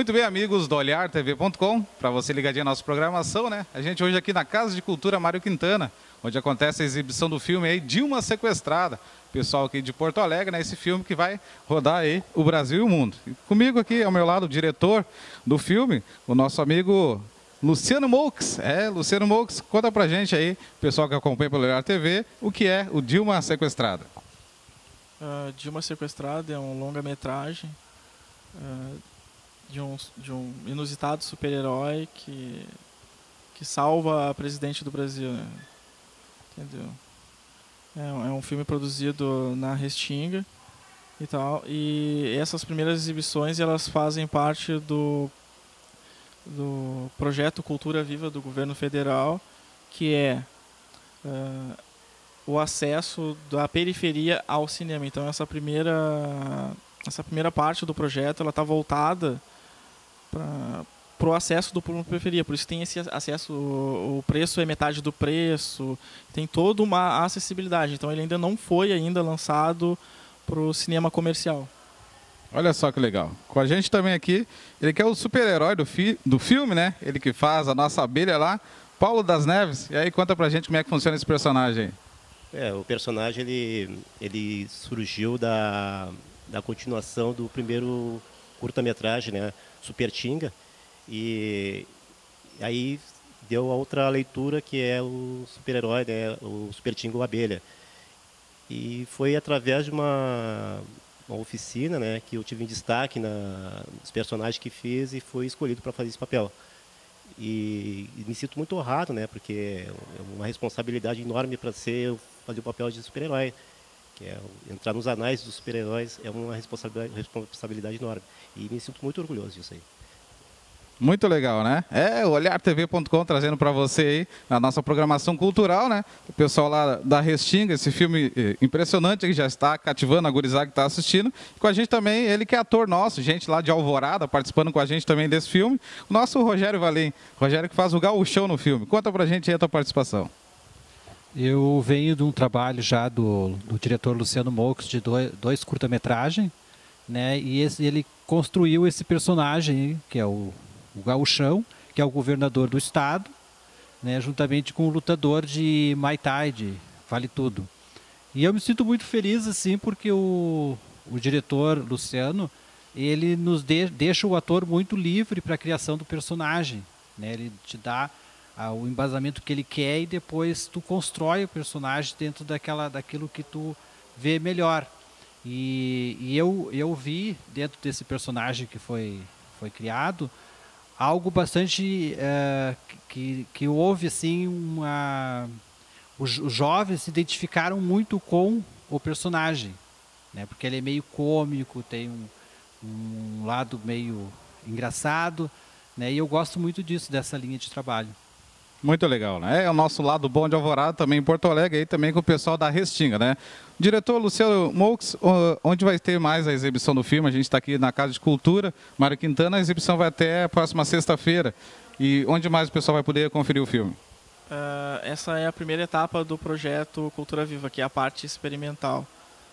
Muito bem, amigos do olhartv.com, para você ligadinho na nossa programação, né? A gente hoje aqui na Casa de Cultura Mário Quintana, onde acontece a exibição do filme aí, Dilma Sequestrada. Pessoal aqui de Porto Alegre, né? Esse filme que vai rodar aí o Brasil e o mundo. E comigo aqui, ao meu lado, o diretor do filme, o nosso amigo Luciano Moux. Luciano Moux, conta pra gente aí, pessoal que acompanha pelo Olhar TV, o que é o Dilma Sequestrada. Dilma Sequestrada é um longa-metragem de um inusitado super-herói que salva a presidente do Brasil, né? Entendeu? É um filme produzido na Restinga e tal, e essas primeiras exibições elas fazem parte do projeto Cultura Viva do governo federal, que é o acesso da periferia ao cinema. Então essa primeira parte do projeto ela está voltada para o acesso do público periferia, por isso tem esse acesso, o preço é metade do preço, tem toda uma acessibilidade. Então ele ainda não foi lançado para o cinema comercial. Olha só que legal. Com a gente também aqui, ele que é o super-herói do filme, né? Ele que faz a nossa abelha lá, Paulo das Neves. E aí conta pra gente como é que funciona esse personagem. O personagem ele surgiu da continuação do primeiro curta-metragem, né? Supertinga. E aí deu a outra leitura que é o super-herói, né? O Supertinga ou Abelha. E foi através de uma oficina, né, que eu tive em destaque nos personagens que fiz e fui escolhido para fazer esse papel. E me sinto muito honrado, né, porque é uma responsabilidade enorme para fazer o papel de super-herói, que é entrar nos anais dos super-heróis é uma responsabilidade enorme. E me sinto muito orgulhoso disso aí. Muito legal, né? O olhartv.com trazendo para você aí na nossa programação cultural, né? O pessoal lá da Restinga, esse filme impressionante que já está cativando a gurizada que está assistindo. E com a gente também, ele que é ator nosso, gente lá de Alvorada, participando com a gente também desse filme. O nosso Rogério Valim, Rogério que faz o gaúchão no filme. Conta pra gente aí a tua participação. Eu venho de um trabalho já do diretor Luciano Moux, de dois curta-metragens, né? E ele construiu esse personagem, que é o Gaúchão, que é o governador do estado, né, juntamente com o lutador de Muay Thai, de Vale Tudo. E eu me sinto muito feliz assim, porque o diretor Luciano, ele nos deixa o ator muito livre para a criação do personagem, né? Ele te dá o embasamento que ele quer e depois tu constrói o personagem dentro daquilo que tu vê melhor. E eu vi dentro desse personagem que foi criado algo bastante que houve assim os jovens se identificaram muito com o personagem, né? Porque ele é meio cômico, tem um lado meio engraçado, né? E eu gosto muito disso, dessa linha de trabalho. Muito legal, né? É o nosso lado bom de Alvorada, também em Porto Alegre, aí também com o pessoal da Restinga, né? Diretor Luciano Moux, onde vai ter mais a exibição do filme? A gente está aqui na Casa de Cultura, Mário Quintana, a exibição vai até a próxima sexta-feira. E onde mais o pessoal vai poder conferir o filme? Essa é a primeira etapa do projeto Cultura Viva, que é a parte experimental.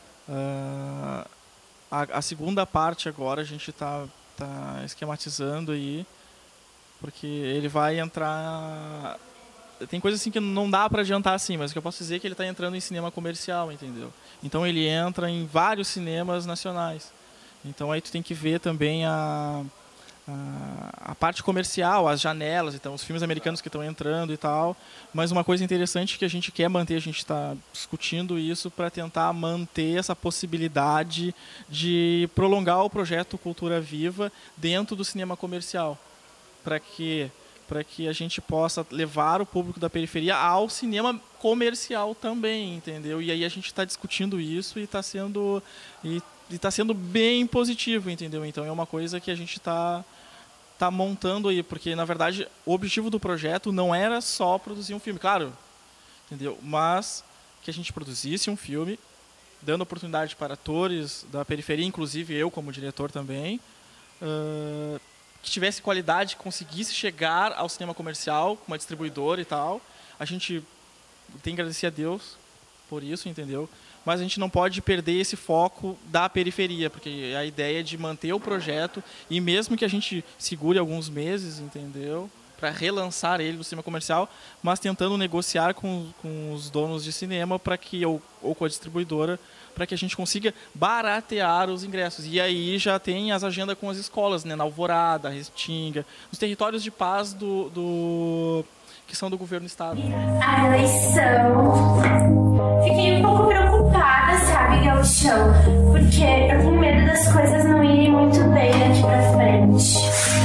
A segunda parte agora a gente está esquematizando aí, porque ele vai entrar... Tem coisa assim que não dá para adiantar assim, mas o que eu posso dizer é que ele está entrando em cinema comercial, entendeu? Então ele entra em vários cinemas nacionais. Então aí tu tem que ver também a parte comercial, as janelas, então os filmes americanos que estão entrando e tal. Mas uma coisa interessante que a gente quer manter, a gente está discutindo isso para tentar manter essa possibilidade de prolongar o projeto Cultura Viva dentro do cinema comercial. Para que a gente possa levar o público da periferia ao cinema comercial também, entendeu? E aí a gente está discutindo isso e está sendo bem positivo, entendeu? Então é uma coisa que a gente está montando aí, porque na verdade o objetivo do projeto não era só produzir um filme, claro, entendeu? Mas que a gente produzisse um filme, dando oportunidade para atores da periferia, inclusive eu como diretor também, que tivesse qualidade, que conseguisse chegar ao cinema comercial, com uma distribuidora e tal. A gente tem que agradecer a Deus por isso, entendeu? mas a gente não pode perder esse foco da periferia, porque a ideia é de manter o projeto e mesmo que a gente segure alguns meses, entendeu? Para relançar ele no cinema comercial, mas tentando negociar com os donos de cinema para que ou com a distribuidora, para que a gente consiga baratear os ingressos. E aí já tem as agendas com as escolas, né, na Alvorada, Restinga, os territórios de paz que são do governo do estado. A eleição. Fiquei um pouco preocupada, sabe, Gauchão? Porque eu tenho medo das coisas não irem muito bem daqui pra frente.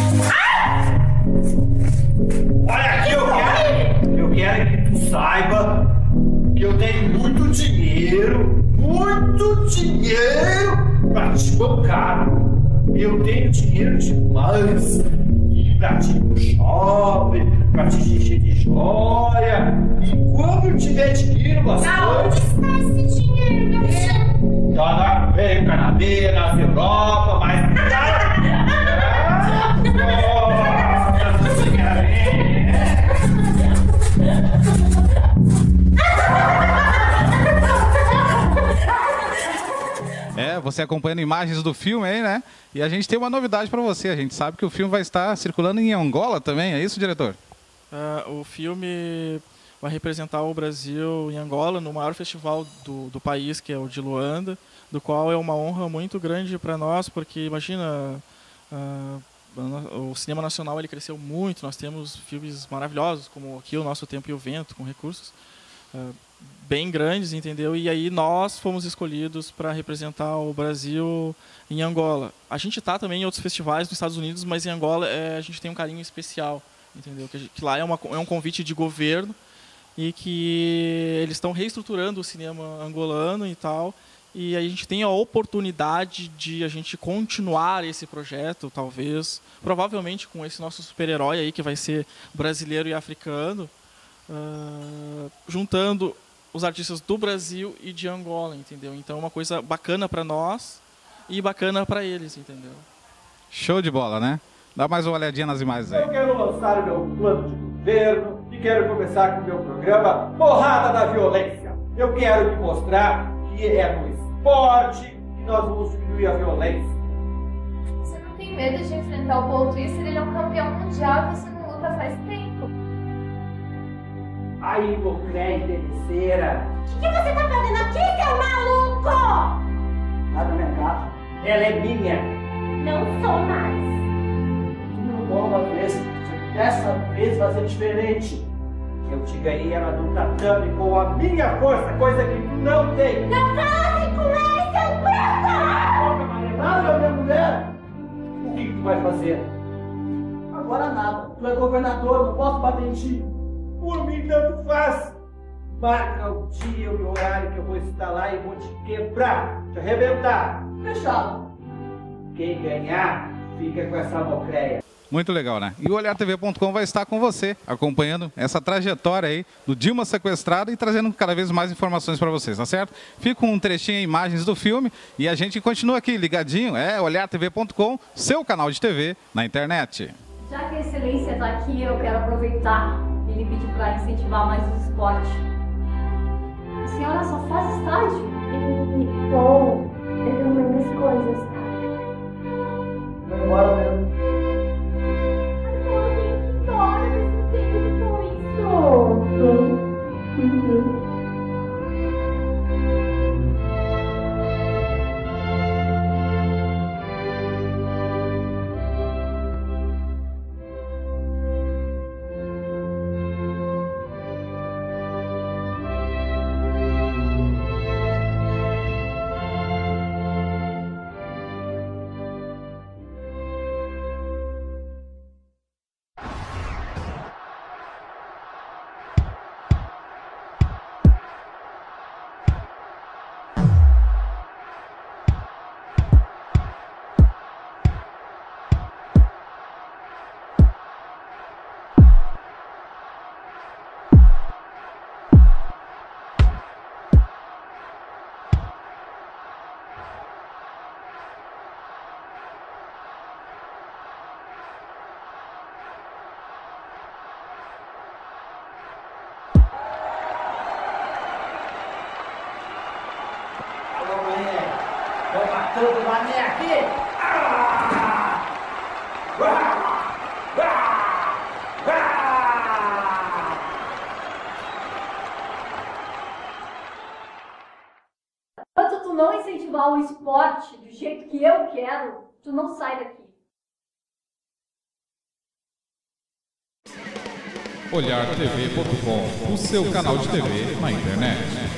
Olha aqui, eu quero que tu saiba que eu tenho muito dinheiro pra te bancar. Eu tenho dinheiro demais pra te ir no shopping, pra te encher de joia. E quando eu tiver dinheiro bastante... Aonde está esse dinheiro, Gauchão? Tá na América, na Europa, mas... Você acompanhando imagens do filme aí, né? E a gente tem uma novidade para você. A gente sabe que o filme vai estar circulando em Angola também, é isso, diretor? O filme vai representar o Brasil em Angola, no maior festival do país, que é o de Luanda, do qual é uma honra muito grande para nós, porque imagina, o cinema nacional ele cresceu muito, nós temos filmes maravilhosos, como aqui O Nosso Tempo e o Vento, com recursos bem grandes, entendeu? E aí nós fomos escolhidos para representar o Brasil em Angola. A gente está também em outros festivais nos Estados Unidos, mas em Angola a gente tem um carinho especial, entendeu? Que lá é um convite de governo e que eles estão reestruturando o cinema angolano e tal. E aí a gente tem a oportunidade de a gente continuar esse projeto, talvez, provavelmente com esse nosso super-herói aí que vai ser brasileiro e africano, juntando os artistas do Brasil e de Angola, entendeu? Então é uma coisa bacana para nós e bacana para eles, entendeu? Show de bola, né? Dá mais uma olhadinha nas imagens aí. Eu quero lançar o meu plano de governo e quero começar com o meu programa Porrada da Violência. Eu quero te mostrar que é no esporte que nós vamos diminuir a violência. Você não tem medo de enfrentar o Paul Twister? Ele é um campeão mundial e você não luta faz tempo. Aí, hipocré interesseira. O que você tá fazendo aqui, seu maluco? Nada, minha gata. Ela é minha. Não sou mais. Tudo bom uma vez. Dessa vez vai ser diferente. Eu te ganhei ela no tatame com a minha força, coisa que tu não tem. Não fala assim com ele, seu puta! Nada, minha mulher. O que tu vai fazer? Agora nada. Tu é governador, não posso bater em ti. Por mim, tanto faz. Marca o dia e o horário que eu vou estar lá e vou te quebrar, te arrebentar. Fechado. Quem ganhar, fica com essa mocreia. Muito legal, né? E o OlharTV.com vai estar com você, acompanhando essa trajetória aí do Dilma sequestrada e trazendo cada vez mais informações para vocês, tá certo? Fica com um trechinho, imagens do filme e a gente continua aqui ligadinho, OlharTV.com, seu canal de TV na internet. Já que a excelência está aqui, eu quero aproveitar e lhe pedir para incentivar mais o esporte. A senhora só faz estádio. Bom, eu tenho muitas coisas. Vai embora mesmo. matando mané aqui. Enquanto tu não incentivar o esporte do jeito que eu quero, tu não sai daqui. olhartv.com, o seu canal de TV na internet.